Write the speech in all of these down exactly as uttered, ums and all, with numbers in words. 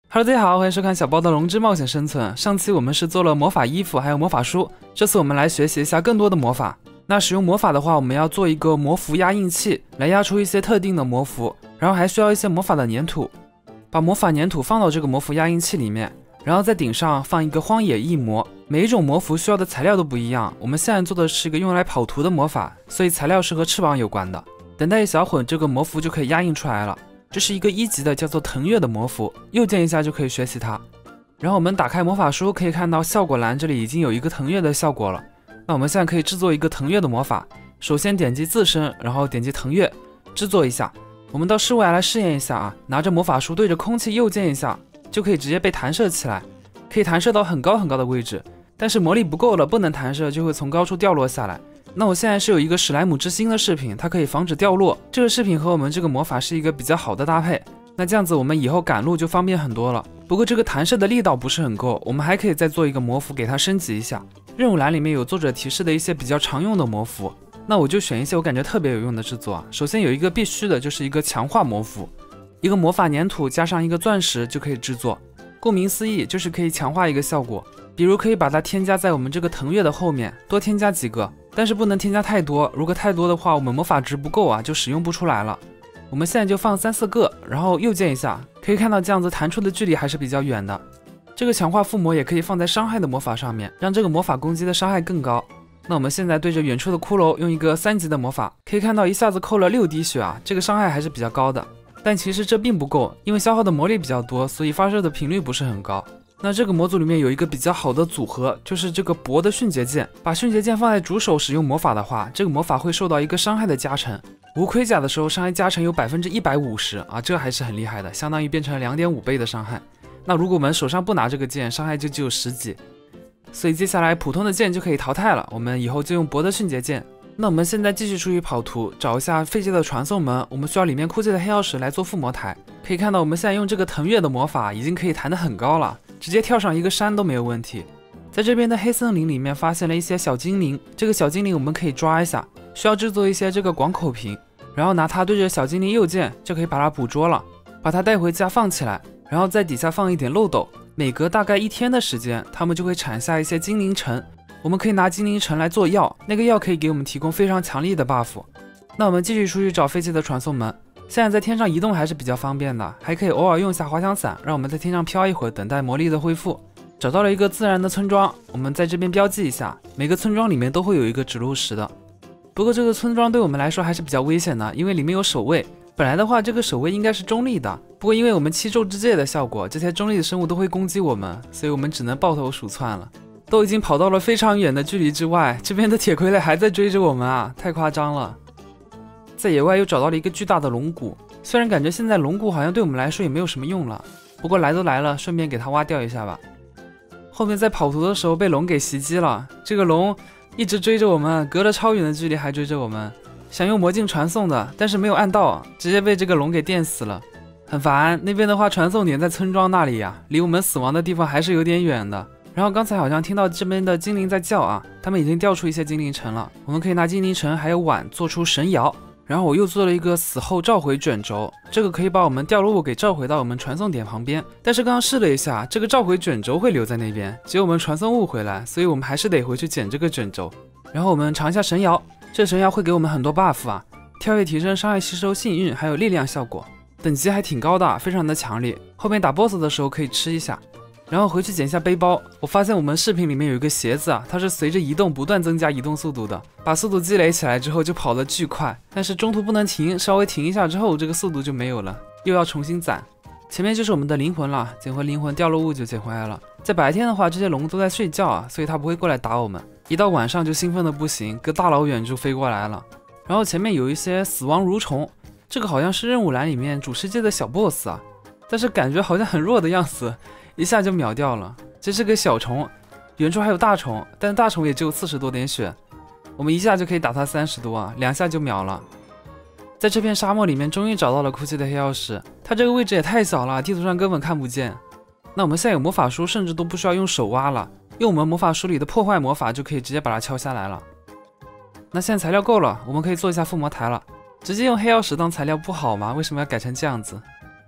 Hello， 大家好，欢迎收看小包的龙之冒险生存。上期我们是做了魔法衣服，还有魔法书，这次我们来学习一下更多的魔法。那使用魔法的话，我们要做一个魔符压印器，来压出一些特定的魔符，然后还需要一些魔法的粘土。把魔法粘土放到这个魔符压印器里面，然后在顶上放一个荒野异魔。每一种魔符需要的材料都不一样，我们现在做的是一个用来跑图的魔法，所以材料是和翅膀有关的。等待一小会，这个魔符就可以压印出来了。这是一个一级的叫做腾跃的魔符，右键一下就可以学习它。然后我们打开魔法书，可以看到效果栏这里已经有一个腾跃的效果了。那我们现在可以制作一个腾跃的魔法，首先点击自身，然后点击腾跃，制作一下。我们到室外来试验一下啊，拿着魔法书对着空气右键一下，就可以直接被弹射起来，可以弹射到很高很高的位置。但是魔力不够了，不能弹射，就会从高处掉落下来。那我现在是有一个史莱姆之心的饰品，它可以防止掉落。这个饰品和我们这个魔法是一个比较好的搭配。那这样子我们以后赶路就方便很多了。不过这个弹射的力道不是很够，我们还可以再做一个魔符给它升级一下。任务栏里面有作者提示的一些比较常用的魔符，那我就选一些我感觉特别有用的制作啊。首先有一个必须的，就是一个强化魔符，一个魔法粘土加上一个钻石就可以制作。顾名思义，就是可以强化一个效果。比如可以把它添加在我们这个腾跃的后面，多添加几个，但是不能添加太多，如果太多的话，我们魔法值不够啊，就使用不出来了。我们现在就放三四个，然后右键一下，可以看到这样子弹出的距离还是比较远的。这个强化附魔也可以放在伤害的魔法上面，让这个魔法攻击的伤害更高。那我们现在对着远处的骷髅用一个三级的魔法，可以看到一下子扣了六滴血啊，这个伤害还是比较高的。但其实这并不够，因为消耗的魔力比较多，所以发射的频率不是很高。那这个模组里面有一个比较好的组合，就是这个铂的迅捷剑。把迅捷剑放在主手使用魔法的话，这个魔法会受到一个伤害的加成。无盔甲的时候伤害加成有百分之一百五十啊，这还是很厉害的，相当于变成了 两点五 倍的伤害。那如果我们手上不拿这个剑，伤害就只有十几。所以接下来普通的剑就可以淘汰了，我们以后就用铂的迅捷剑。那我们现在继续出去跑图，找一下废弃的传送门，我们需要里面枯竭的黑曜石来做附魔台。可以看到我们现在用这个腾跃的魔法已经可以弹得很高了，直接跳上一个山都没有问题。在这边的黑森林里面发现了一些小精灵，这个小精灵我们可以抓一下，需要制作一些这个广口瓶，然后拿它对着小精灵右键就可以把它捕捉了，把它带回家放起来，然后在底下放一点漏斗，每隔大概一天的时间它们就会产下一些精灵尘，我们可以拿精灵尘来做药，那个药可以给我们提供非常强力的 buff。 那我们继续出去找废弃的传送门，现在在天上移动还是比较方便的，还可以偶尔用一下滑翔伞，让我们在天上飘一会儿，等待魔力的恢复。找到了一个自然的村庄，我们在这边标记一下，每个村庄里面都会有一个指路石的。不过这个村庄对我们来说还是比较危险的，因为里面有守卫。本来的话这个守卫应该是中立的，不过因为我们七咒之戒的效果，这些中立的生物都会攻击我们，所以我们只能抱头鼠窜了。都已经跑到了非常远的距离之外，这边的铁傀儡还在追着我们啊，太夸张了。在野外又找到了一个巨大的龙骨，虽然感觉现在龙骨好像对我们来说也没有什么用了，不过来都来了，顺便给它挖掉一下吧。后面在跑图的时候被龙给袭击了，这个龙一直追着我们，隔了超远的距离还追着我们，想用魔镜传送的，但是没有按到，直接被这个龙给电死了，很烦。那边的话传送点在村庄那里呀、啊，离我们死亡的地方还是有点远的。然后刚才好像听到这边的精灵在叫啊，他们已经掉出一些精灵尘了，我们可以拿精灵尘还有碗做出神窑。然后我又做了一个死后召回卷轴，这个可以把我们掉落物给召回到我们传送点旁边。但是刚刚试了一下，这个召回卷轴会留在那边，只有我们传送物回来，所以我们还是得回去捡这个卷轴。然后我们尝一下神窑，这神窑会给我们很多 buff 啊，跳跃提升、伤害吸收、幸运还有力量效果，等级还挺高的，非常的强烈。后面打 boss 的时候可以吃一下。然后回去捡一下背包，我发现我们视频里面有一个鞋子啊，它是随着移动不断增加移动速度的，把速度积累起来之后就跑得巨快，但是中途不能停，稍微停一下之后这个速度就没有了，又要重新攒。前面就是我们的灵魂了，捡回灵魂掉落物就捡回来了。在白天的话这些龙都在睡觉啊，所以它不会过来打我们，一到晚上就兴奋的不行，隔大老远就飞过来了。然后前面有一些死亡蠕虫，这个好像是任务栏里面主世界的小 boss 啊，但是感觉好像很弱的样子，一下就秒掉了。这是个小虫，远处还有大虫，但大虫也只有四十多点血，我们一下就可以打它三十多啊，两下就秒了。在这片沙漠里面终于找到了哭泣的黑曜石，它这个位置也太小了，地图上根本看不见。那我们现在有魔法书，甚至都不需要用手挖了，用我们魔法书里的破坏魔法就可以直接把它敲下来了。那现在材料够了，我们可以做一下附魔台了。直接用黑曜石当材料不好吗？为什么要改成这样子？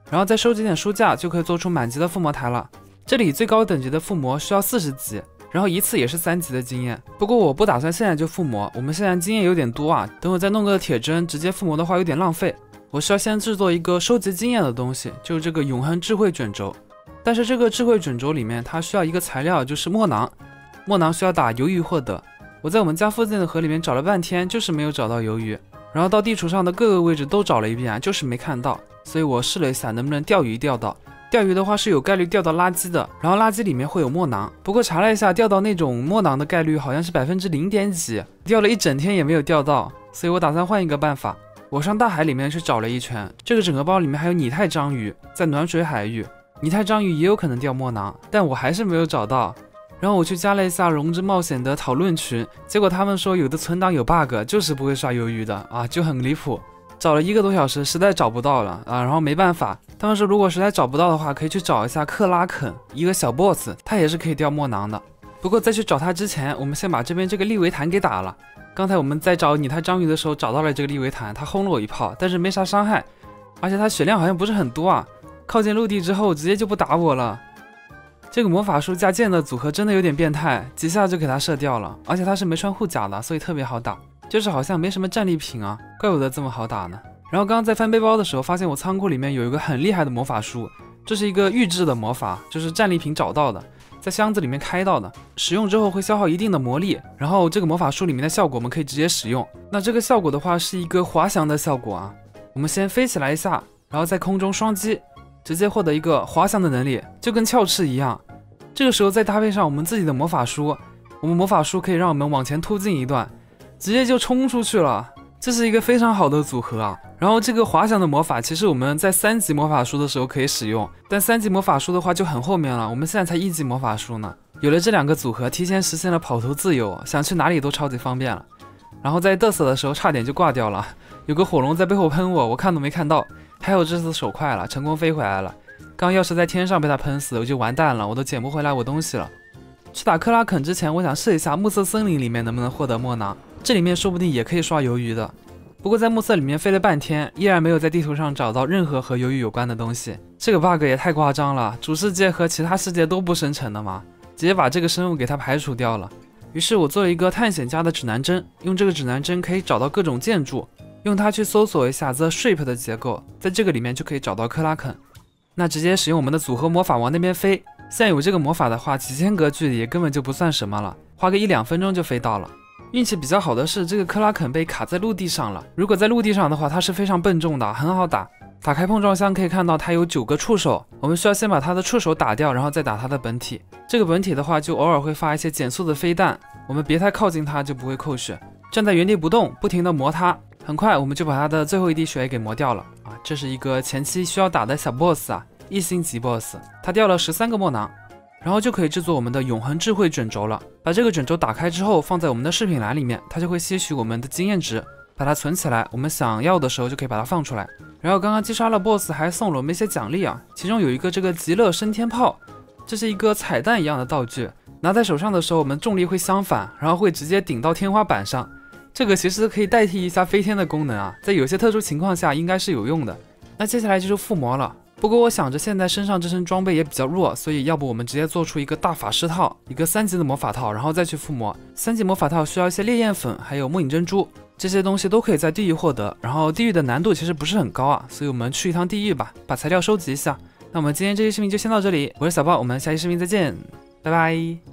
然后再收集点书架，就可以做出满级的附魔台了。这里最高等级的附魔需要四十级，然后一次也是三级的经验。不过我不打算现在就附魔，我们现在经验有点多啊，等我再弄个铁针直接附魔的话有点浪费。我需要先制作一个收集经验的东西，就是这个永恒智慧卷轴。但是这个智慧卷轴里面它需要一个材料，就是墨囊。墨囊需要打鱿鱼获得。我在我们家附近的河里面找了半天，就是没有找到鱿鱼。然后到地图上的各个位置都找了一遍，就是没看到。所以我试了一下能不能钓鱼钓到。钓鱼的话是有概率钓到垃圾的，然后垃圾里面会有墨囊。不过查了一下，钓到那种墨囊的概率好像是百分之零点几，钓了一整天也没有钓到。所以我打算换一个办法。我上大海里面去找了一圈，这个整个包里面还有拟态章鱼，在暖水海域，拟态章鱼也有可能钓墨囊，但我还是没有找到。然后我去加了一下龙之冒险的讨论群，结果他们说有的存档有 bug， 就是不会刷鱿鱼的啊，就很离谱。找了一个多小时，实在找不到了啊，然后没办法，他们说如果实在找不到的话，可以去找一下克拉肯，一个小 boss， 他也是可以钓墨囊的。不过在去找他之前，我们先把这边这个利维坦给打了。刚才我们在找拟态章鱼的时候找到了这个利维坦，他轰了我一炮，但是没啥伤害，而且他血量好像不是很多啊。靠近陆地之后直接就不打我了。这个魔法书加剑的组合真的有点变态，几下就给他射掉了，而且他是没穿护甲的，所以特别好打，就是好像没什么战利品啊，怪不得这么好打呢。然后刚刚在翻背包的时候，发现我仓库里面有一个很厉害的魔法书，这是一个预制的魔法，就是战利品找到的，在箱子里面开到的，使用之后会消耗一定的魔力，然后这个魔法书里面的效果我们可以直接使用。那这个效果的话是一个滑翔的效果啊，我们先飞起来一下，然后在空中双击，直接获得一个滑翔的能力，就跟鞘翅一样。这个时候再搭配上我们自己的魔法书，我们魔法书可以让我们往前突进一段，直接就冲出去了，这是一个非常好的组合啊。然后这个滑翔的魔法其实我们在三级魔法书的时候可以使用，但三级魔法书的话就很后面了，我们现在才一级魔法书呢。有了这两个组合，提前实现了跑图自由，想去哪里都超级方便了。然后在嘚瑟的时候差点就挂掉了，有个火龙在背后喷我，我看都没看到，还有这次手快了，成功飞回来了。刚要是在天上被他喷死，我就完蛋了，我都捡不回来我东西了。去打克拉肯之前，我想试一下暮色森林里面能不能获得墨囊，这里面说不定也可以刷鱿鱼的。不过在暮色里面飞了半天，依然没有在地图上找到任何和鱿鱼有关的东西，这个 bug 也太夸张了，主世界和其他世界都不生成的吗？直接把这个生物给它排除掉了。于是我做了一个探险家的指南针，用这个指南针可以找到各种建筑，用它去搜索一下 The Shape 的结构，在这个里面就可以找到克拉肯。那直接使用我们的组合魔法往那边飞，现在有这个魔法的话，几千格距离根本就不算什么了，花个一两分钟就飞到了。运气比较好的是，这个克拉肯被卡在陆地上了。如果在陆地上的话，它是非常笨重的，很好打。打开碰撞箱可以看到它有九个触手，我们需要先把它的触手打掉，然后再打它的本体。这个本体的话，就偶尔会发一些减速的飞弹，我们别太靠近它，就不会扣血。站在原地不动，不停地磨它，很快我们就把它的最后一滴血给磨掉了啊！这是一个前期需要打的小 boss 啊，一星级 boss， 它掉了十三个墨囊。然后就可以制作我们的永恒智慧卷轴了。把这个卷轴打开之后，放在我们的饰品栏里面，它就会吸取我们的经验值，把它存起来。我们想要的时候就可以把它放出来。然后刚刚击杀了 boss， 还送了我们一些奖励啊，其中有一个这个极乐升天炮，这是一个彩蛋一样的道具，拿在手上的时候，我们重力会相反，然后会直接顶到天花板上。这个其实可以代替一下飞天的功能啊，在有些特殊情况下应该是有用的。那接下来就是附魔了。不过我想着现在身上这身装备也比较弱，所以要不我们直接做出一个大法师套，一个三级的魔法套，然后再去附魔。三级魔法套需要一些烈焰粉，还有末影珍珠，这些东西都可以在地狱获得。然后地狱的难度其实不是很高啊，所以我们去一趟地狱吧，把材料收集一下。那我们今天这期视频就先到这里，我是小豹，我们下期视频再见，拜拜。